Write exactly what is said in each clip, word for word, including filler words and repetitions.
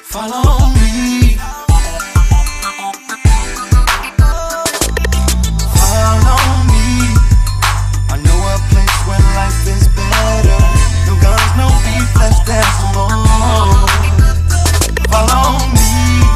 Follow me. Follow me. I know a place where life is better. No guns, no beef, let's dance some more. Follow me.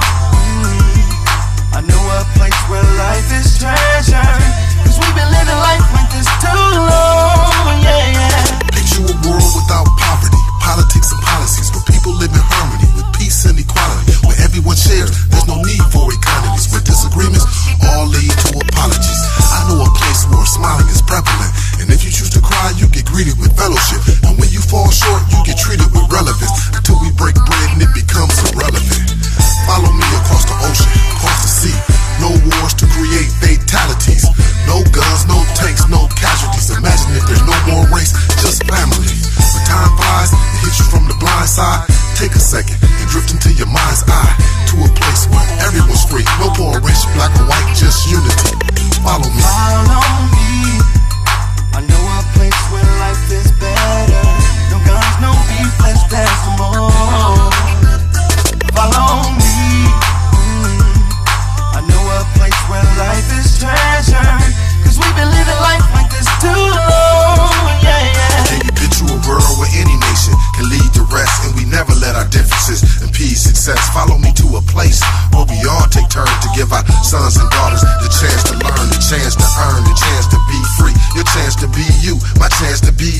I know a place where life is treasure. Cause we've been living life like this too long, yeah, yeah. Picture a world without poverty, politics and policies, where people live in harmony with peace and equality, where everyone shares, there's no need for economies, where disagreements all lead to apologies. I know a place where smiling is prevalent, and if you choose to cry, you get greeted with fellowship, and when you fall short, you get treated with relevance, until we break bread and it becomes irrelevant. Follow me across the ocean, across the sea. No wars to create fatalities. No guns, no tanks, no casualties. Imagine if there's no more race, just family. When time flies, it hits you from the blind side. Take a second and drift into your mind's eye to a place where everyone's free. No poor, rich, black or white, just unity. Follow me. Follow me. I know a place where life is better. No guns, no beef, let's dance some more. Follow me. I know a place where life is treasure. Cause we've been living life like this too long, yeah, yeah. Can you picture a world where any nation can lead the rest, and we never let our differences impede success? Follow me to a place where we all take turns to give our sons and daughters the chance to learn, the chance to earn, the chance to be free. Your chance to be you, my chance to be